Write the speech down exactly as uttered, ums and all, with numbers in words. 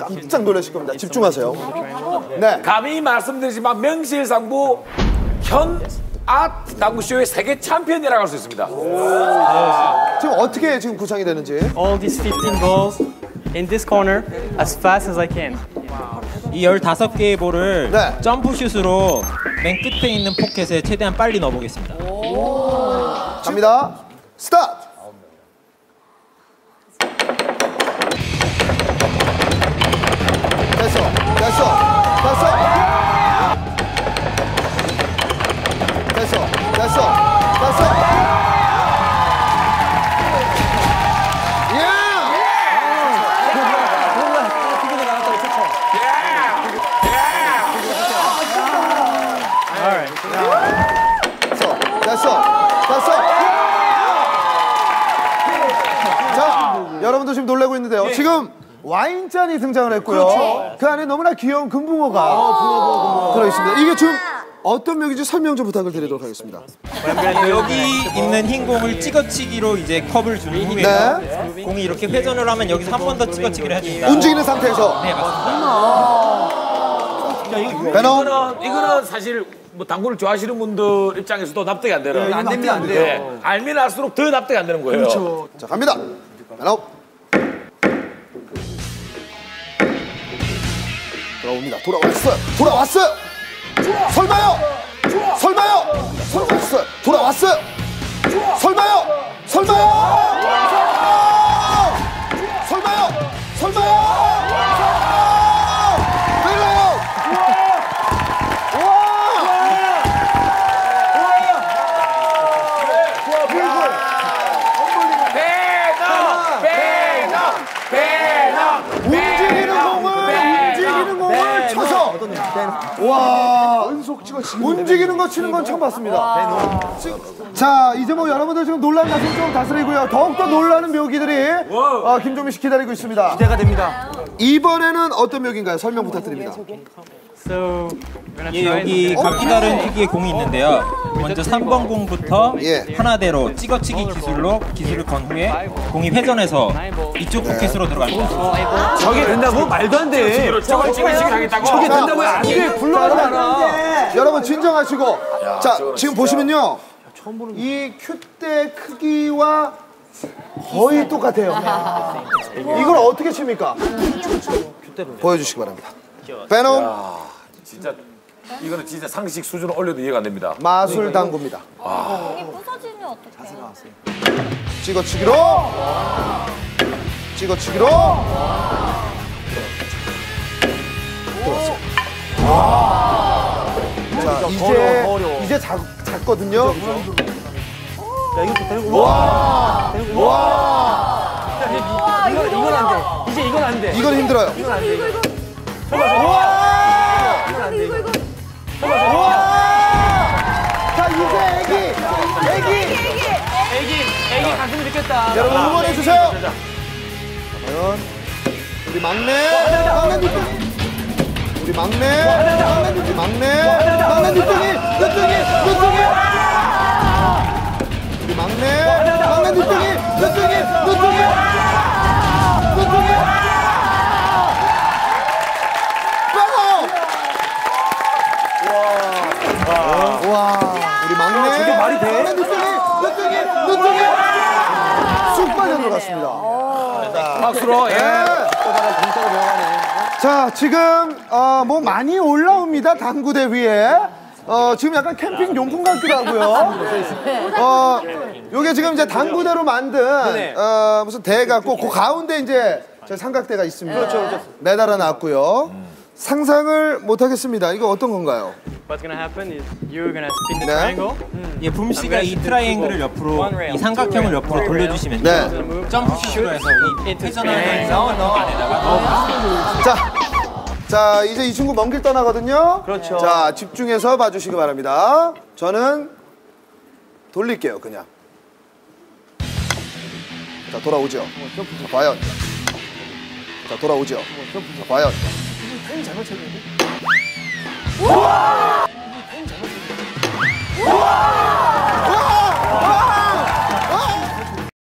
깜짝 놀라실 겁니다. 집중하세요. 네. 감히 말씀드리지만 명실상부 현 아트 당구쇼의 세계 챔피언이라고 할 수 있습니다. 지금 어떻게 지금 구상이 되는지. All these fifteen balls in this corner as fast as I can. 이 열다섯 개의 볼을 네. 점프슛으로 맨 끝에 있는 포켓에 최대한 빨리 넣어보겠습니다. 갑니다. 스타트! 됐어, 됐어, 됐어! 됐어, 됐어, 됐어! 예! 됐어, 됐어, 됐어! 자, 여러분도 지금 놀라고 있는데요. 지금 와인잔이 등장을 했고요. 그렇죠. 그 안에 너무나 귀여운 금붕어가 어, 들어있습니다. 이게 지금 어떤 묘기인지 설명 좀 부탁을 드리도록 하겠습니다. 여기 있는 흰 공을 찍어치기로 이제 컵을 준 후에 네. 공이 이렇게 회전을 하면 여기서 한 번 더 찍어치기를 해줍니다. 움직이는 상태에서. 네, 맞습니다. 배너. 이거는, 이거는 사실 뭐 당구를 좋아하시는 분들 입장에서도 납득이 안 되는. 네, 안 됩니다, 안 돼요. 네. 알면 알수록 더 납득이 안 되는 거예요. 그렇죠. 자, 갑니다. 배너. 돌아옵니다. 돌아왔어요. 돌아왔어요. 설마요. 설마요. 설마요. 돌아왔어요. 설마요. 설마요. 설마요. 설마요. 내려요. 움직이는 공을 움직이는 공을 쳐서 와 움직이는 거 치는 건 처음 봤습니다. 자 이제 뭐 여러분들 지금 놀란 가슴 좀 다스리고요. 더욱더 놀라는 묘기들이 어, 김종민 씨 기다리고 있습니다. 기대가 됩니다. 이번에는 어떤 묘기인가요? 설명 부탁드립니다. So, we're gonna 예, try 여기 각기 다른 크기의 공이 있는데요. 먼저 삼 번 공부터 예. 하나대로 찍어치기 기술로 기술을 건 후에 공이 회전해서 이쪽 포켓으로 들어갑니다. 저게 된다고? 말도 안 돼. 저걸 찍어치기를 하겠다고? 저게 된다고요? 안 돼. 굴러가지 않아. 여러분 진정하시고 자 지금 보시면요 이 큐대 크기와 거의 똑같아요. 이걸 어떻게 칩니까? 보여주시기 바랍니다. 베놈 진짜 이거는 진짜 상식 수준을 올려도 이해가 안 됩니다. 마술 당구입니다. 이게 부서지면 어떡해? 찍어치기로 찍어치기로 들어왔어요. 자 이제 이제 작, 작거든요. 야, 이것도 되고. 와, 와, 이건, 이건 안 돼. 이제 이건 안 돼. 이건 힘들어요. 이건 안 돼. 이거. 와, 이건 안 돼. 이거, 이거. 와. 자 이제 애기, 애기, 애기, 애기 가슴이 느꼈다. 여러분 응원해 주세요. 과연 우리 막내, 막내 누뚱이, 우리 막내, 막내 누뚱이, 막내, 막내 누뚱이, 누뚱이, 누뚱이. 우리 막내, 막내 누뚱이, 누뚱이, 누뚱이, 누뚱이. 빼고. 와, 우리 막내. 저게 말이 돼? 막내 누뚱이, 누뚱이, 누뚱이. 쑥 빠져 들어갔습니다. 박수로. 예. 자, 지금 어, 뭐 많이 올라옵니다. 당구대 위에. 어, 지금 약간 캠핑 용품 같기도 하고요. 어, 요게 지금 이제 당구대로 만든 어, 무슨 대 같고 그 가운데 이제 저 삼각대가 있습니다. 그렇죠, 그렇죠. 매달아 놨고요. 상상을 못 하겠습니다. 이거 어떤 건가요? What's gonna happen is you're gonna spin the 네. triangle. 예, 붐 씨가 이 트라이앵글을 옆으로 이 삼각형을 옆으로 돌려주시면 돼요. 네. 점프슛으로 해서 이 회전하는 안에다가 넣어보세요. 자, 자 이제 이 친구 먼 길 떠나거든요. 그렇죠. 자, 집중해서 봐주시기 바랍니다. 저는 돌릴게요, 그냥. 자, 돌아오죠. 자, 과연. 자, 돌아오죠. 자, 과연. 타임 잘 맞췄는데? 우와!